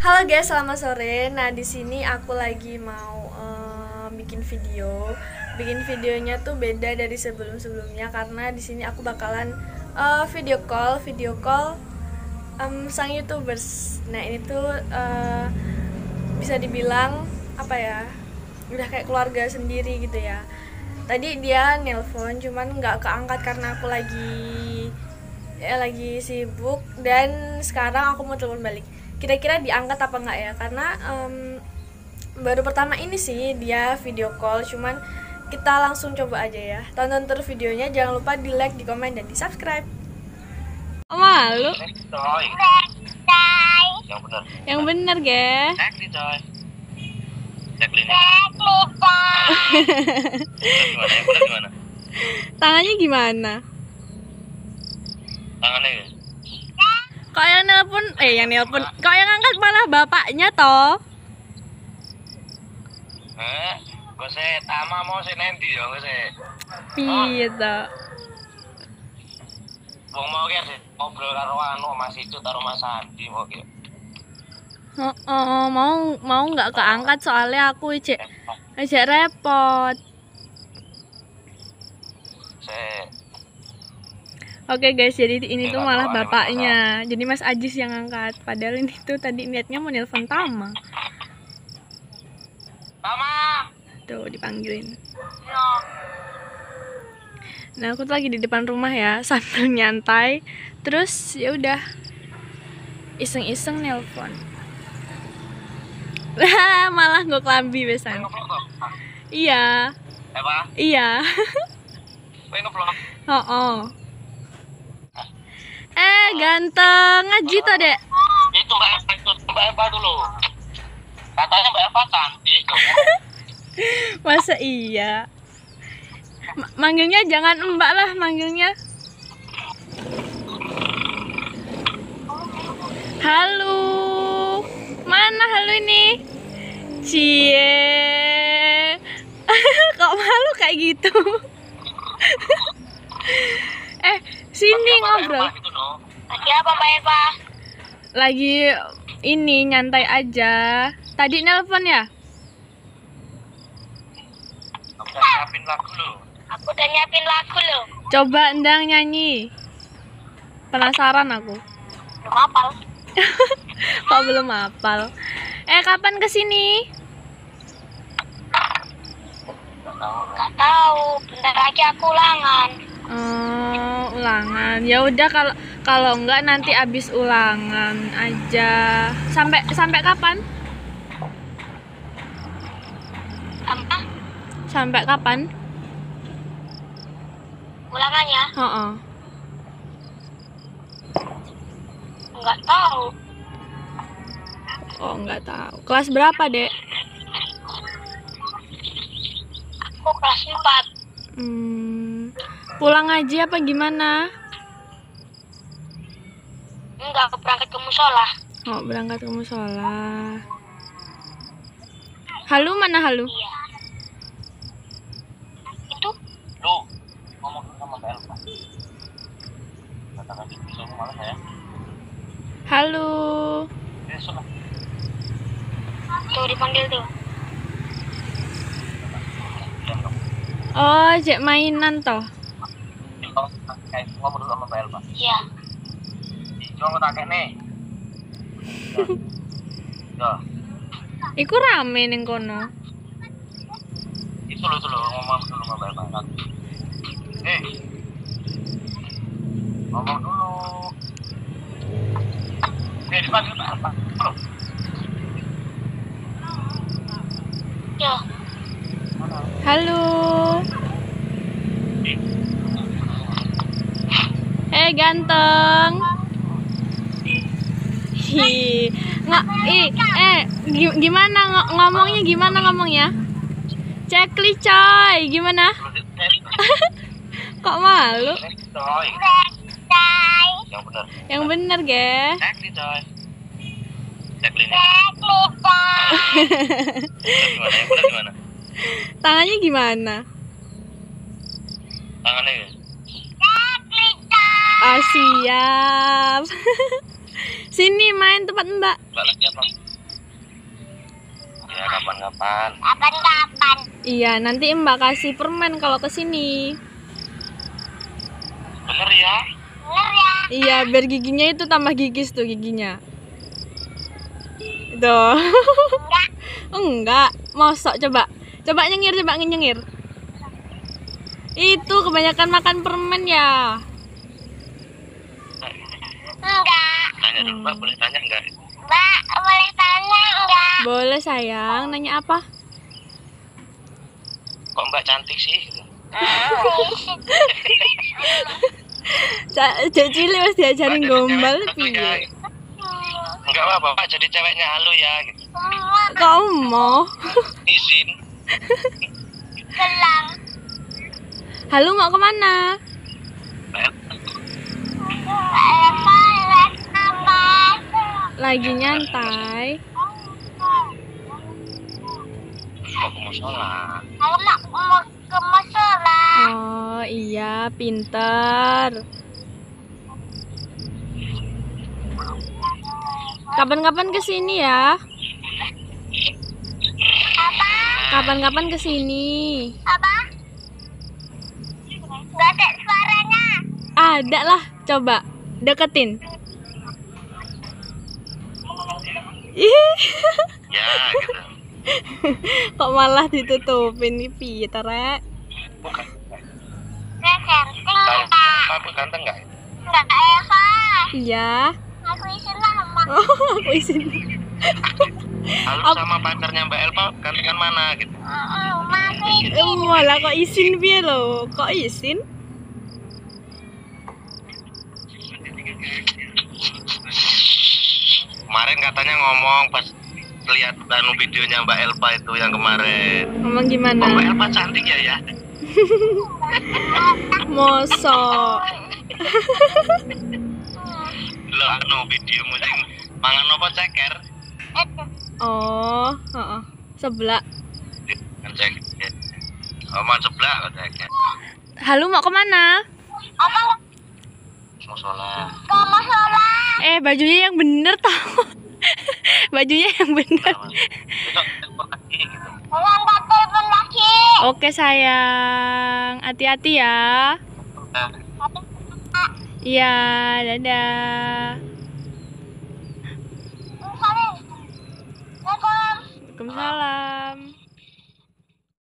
Halo guys, selamat sore. Nah, di sini aku lagi mau bikin video. Bikin videonya tuh beda dari sebelum-sebelumnya karena di sini aku bakalan video call sang YouTubers. Nah, ini tuh bisa dibilang apa ya? Udah kayak keluarga sendiri gitu ya. Tadi dia nelpon cuman nggak keangkat karena aku lagi sibuk, dan sekarang aku mau telepon balik. Kira-kira diangkat apa enggak ya, karena baru pertama ini sih dia video call. Cuman kita langsung coba aja ya. Tonton terus videonya, jangan lupa di like, di komen, dan di subscribe. Malu? Yang bener ge. Gimana? Tangannya gimana? Tangannya ya? Kok yang nelpon, kok yang angkat malah bapaknya toh? Gue sih tama mau sih nanti ya gue sih. Piye toh? Wong mau ki sih ngobrol karo anu Mas itu karo Mas Andi mau ki. Mau nggak keangkat soalnya aku cek repot. Oke guys, jadi ini tuh malah bapaknya. Jadi Mas Ajis yang angkat. Padahal ini tuh tadi niatnya mau nelpon Tama. Tama. Tuh dipanggilin. Nah, aku tuh lagi di depan rumah ya, sambil nyantai. Terus ya udah iseng-iseng nelpon. Malah gue kelambi besan. Iya. Apa? Iya. Kowe ngeblok. Ganteng ngaji toh, Dek. Itu Mbak Eva dulu. Katanya Mbak Eva cantik. Masa iya? Manggilnya jangan Mbak lah, manggilnya halo. Mana halo ini? Cie. Kok malu kayak gitu? Sini ngobrol. Lagi apa Mbak Eva? Lagi ini nyantai aja. Tadi nelpon ya? Aku udah nyiapin lagu lo. Aku udah nyiapin lagu lo. Coba Endang nyanyi. Penasaran aku. Belum hafal. Kok belum hafal? Kapan kesini? Gak tahu. Bentar lagi aku ulangan. Ulangan. Ya udah, kalau enggak nanti abis ulangan aja. Sampai kapan? Apa? Sampai kapan? Ulangannya? Enggak tahu. Oh, enggak tahu. Kelas berapa, Dek? Aku kelas 4. Pulang aja apa gimana? Enggak, aku berangkat ke musola. Oh, berangkat ke musola. Halu mana Halu? Iya. Itu? Lu ngomong sama Mbak Elva. Katakan itu sama malah saya. Halo. Sudah. Tuh dipanggil tuh. Oh, cek mainan toh. Ngomong dulu sama Mbak Elva. Iya. Cuma tak nih. Yo. Iku rame ning kono. Itu lo ngomong dulu sama Mbak Elva. Ngomong dulu. Dipanggil Mbak Elva. Yo. Halo. Ganteng. Gimana ngomongnya? Cekli coy, gimana? Kok malu? Yang bener ge. Cekli coy. Cekli nih. Gimana? Tangannya gimana? Tangannya ya? Oh, siap. Sini main tempat Mbak. Mbak lagi apa? Ya kapan-kapan. Kapan-kapan. Iya, nanti Mbak kasih permen kalau ke sini. Bener ya? Bener ya? Iya, biar giginya itu tambah gigis tuh giginya. Tuh. Enggak. Enggak, mosok coba. Coba nyengir. Itu kebanyakan makan permen ya. Enggak. Tanya dulu Mbak, boleh tanya enggak? Mbak, boleh tanya enggak? Boleh sayang, nanya apa? Kok Mbak cantik sih? Cek cilik wis diajarin Mbak, jadi gombal cewek halu piye? ya. Enggak apa-apa Pak, jadi ceweknya halu ya gitu. Kamu mau? Izin. Gelang. Halo, mau kemana? Mbak, Eva, apa? Lagi nyantai. mau ke musola. Aku mau ke musola. Oh iya, pinter. Kapan-kapan kesini ya? Apa? Kapan-kapan kesini? Apa? Gak ada suaranya. Ada lah, coba deketin. Ih, Ya gitu. kok malah ditutupin nih piye ta, Rek? Bukan. Gak ganteng enggak? Aku ganteng enggak? Enggak Eva. Iya. Aku izin lama. Oh, aku izin. Halu sama pacarnya Mbak Elva gantengan mana gitu. Masih Malah kok izin piye lo? Kok izin? Kemarin katanya ngomong pas lihat videonya Mbak Elva itu yang kemarin. Ngomong Oh, Mbak gimana? Elva cantik ya? Mosok. Lo videomu sing mangan apa ceker? Oh, heeh. Sebelah. Kan ceker. Oman sebelah kok ceker. Halo, mau kemana? apa? Musola. Ke musola. Bajunya yang bener tau. Bajunya yang bener. Besok telepon lagi gitu. Enggak telepon lagi. Oke sayang, hati-hati ya. Nah. Iya, dadah. Assalamualaikum. Waalaikumsalam.